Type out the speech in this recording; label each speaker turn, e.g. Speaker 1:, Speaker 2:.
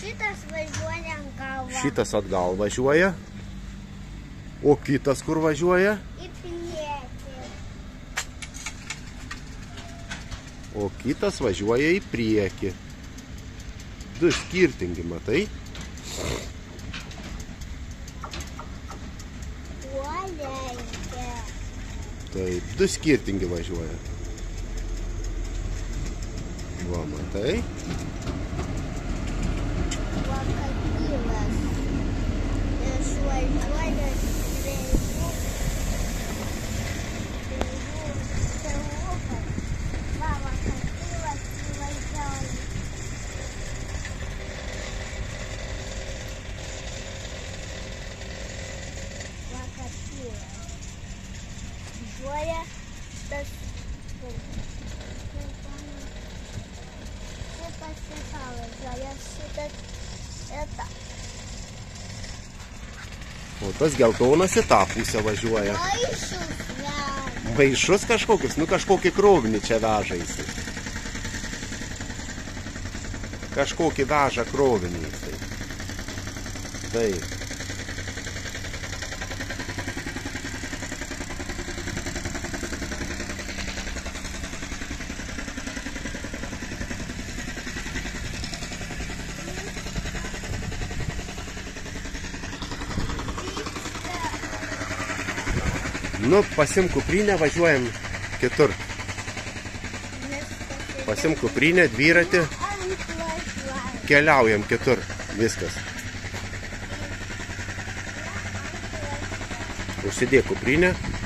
Speaker 1: šitas važiuoja ant galvą.
Speaker 2: Šitas atgal važiuoja. O kitas kur važiuoja?
Speaker 1: Į priekį.
Speaker 2: O kitas važiuoja į priekį. Du skirtingi, matai?
Speaker 1: Uolenkia.
Speaker 2: Taip, du skirtingi važiuoja. Va, matai?
Speaker 1: Vakatyvas. Išvažiuoja dviejų tėvukas. Va, vakatyvas įvažiuoja. Vakatyvas. Važiuoja tas
Speaker 2: O tas geltonas į tą pusę važiuoja.
Speaker 1: maišus veža.
Speaker 2: Maišus kažkokius, nu kažkokį krovinį čia vežaisi. Kažkokį veža krovinį jisai. Taip. Nu, pasim kuprinę, važiuojam kitur. Pasim kuprinę, dviratį, keliaujam kitur. Viskas. Užsidėk kuprinę.